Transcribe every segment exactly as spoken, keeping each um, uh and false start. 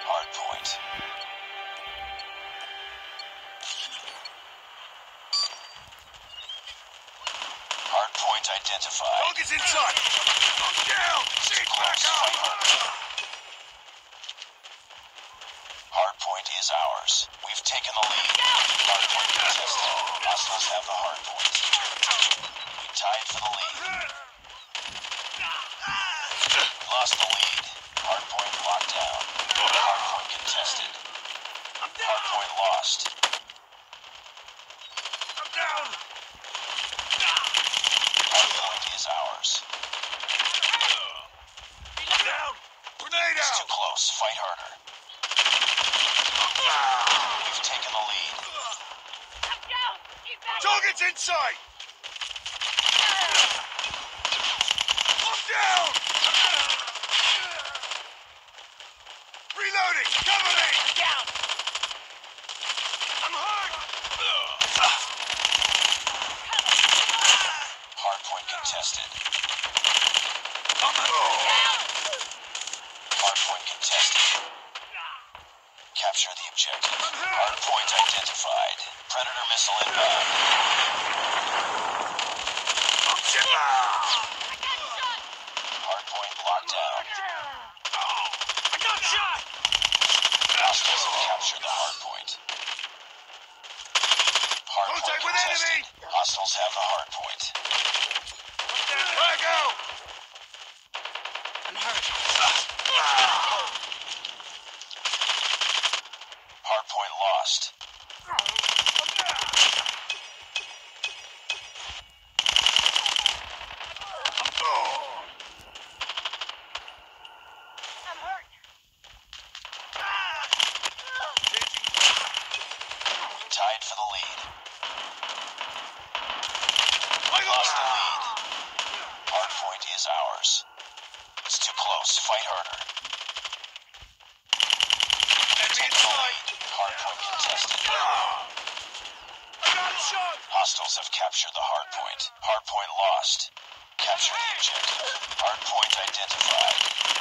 Hardpoint. Hardpoint identified. Target's inside! I'm down! Shoot back Close. Fight up! harder. Hardpoint is ours. We've taken the lead. Hardpoint contested. Hostiles have the hardpoint. We tied for the lead. We lost the lead. Hardpoint locked down. Hardpoint contested. I'm down! Hardpoint lost. I'm down! Hardpoint is ours. I'm down! Grenade It's out! too close. Fight harder. We've taken the lead. Target's inside! I'm down! Reloading! Cover me! I'm down! I'm hurt! Hardpoint contested. I'm hurt! Hardpoint contested. Capture the objective. Hardpoint identified. Predator missile inbound. I'm down! Hardpoint locked down. I got shot! Hostiles have captured the hardpoint. Hardpoint Contact with contested. enemy! Hostiles have the hardpoint. Where go? I'm hurt. Hardpoint lost. I'm hurt. We tied for the lead. I We lost the lead. Hardpoint is ours. It's too close. Fight harder. Enemy Taking the inside. lead. Hardpoint contested. I got shot. Hostiles have captured the hardpoint. Hardpoint lost. Capture the objective. Hardpoint identified.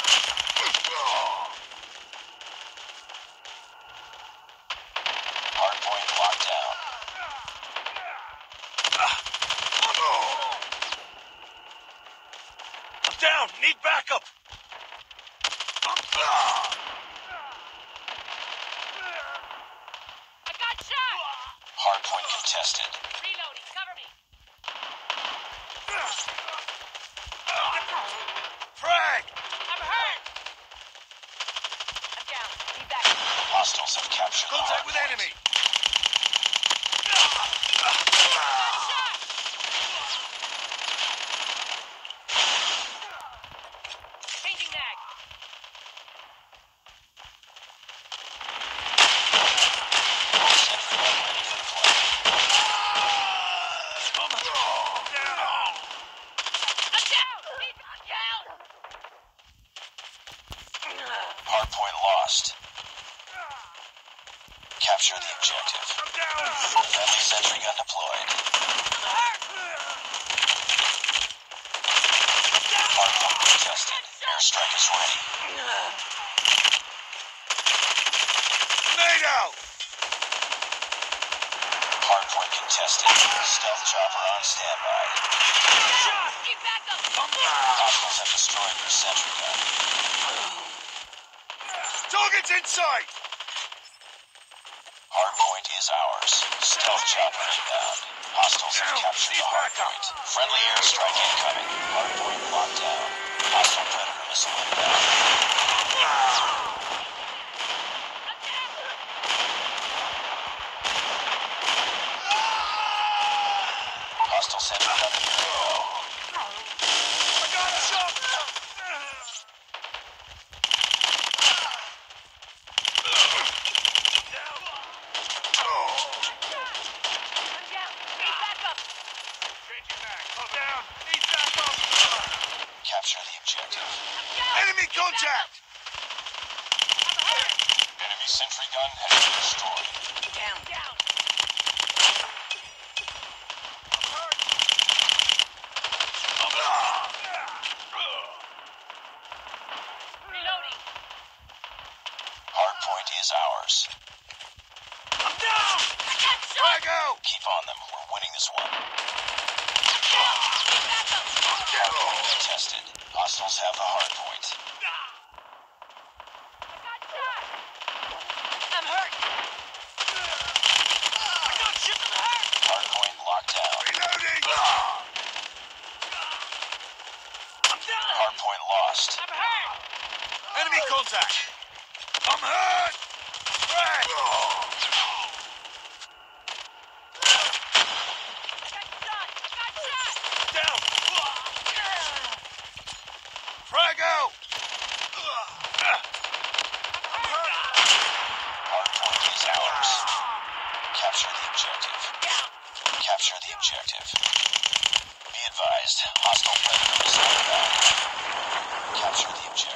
Hardpoint locked down. I'm down. Need backup. I'm I got shot! Hardpoint contested. Reloading, cover me. Frag. I'm hurt! I'm down. Need back. Hostiles have captured the Contact with hardpoint. enemy. Changing mag. Sentry gun ready for deployment. I'm down. I'm down! Need I'm down! Hardpoint lost. Capture the objective. I'm down. Friendly sentry gun deployed. Hardpoint contested. Airstrike is ready. Grenade out. Hardpoint contested. Stealth chopper on standby. Shot. Need backup! Hostiles have destroyed their sentry gun. Target's inside. Hardpoint is ours. Stealth chopper inbound. Hostiles have captured the hardpoint. Friendly airstrike incoming. Hardpoint locked down. Hostile predator missile inbound. Hostile sentry gun in the AO. I got shot. I'm down. Need backup! Changing mag. I'm down. Need backup. Capture the objective. I'm down! Enemy contact. I'm hurt! Enemy sentry gun has been destroyed. Down! Down! I'm hurt. Reloading! Hardpoint is ours. I'm down! I got shot! Frago! Keep on them. We're winning this one. Need backup! Hardpoint contested. Hostiles have the hardpoint. I got shot! I'm hurt! I got shit to the head! Hardpoint locked down. Reloading! I'm down! Hardpoint lost. I'm hurt! Enemy contact! I'm hurt! Frag! I got shot! I got shot! Down! Frago! I'm hurt! Hardpoint is ours. Capture the objective. Capture the objective. Be advised, hostile predator missile inbound. Capture the objective.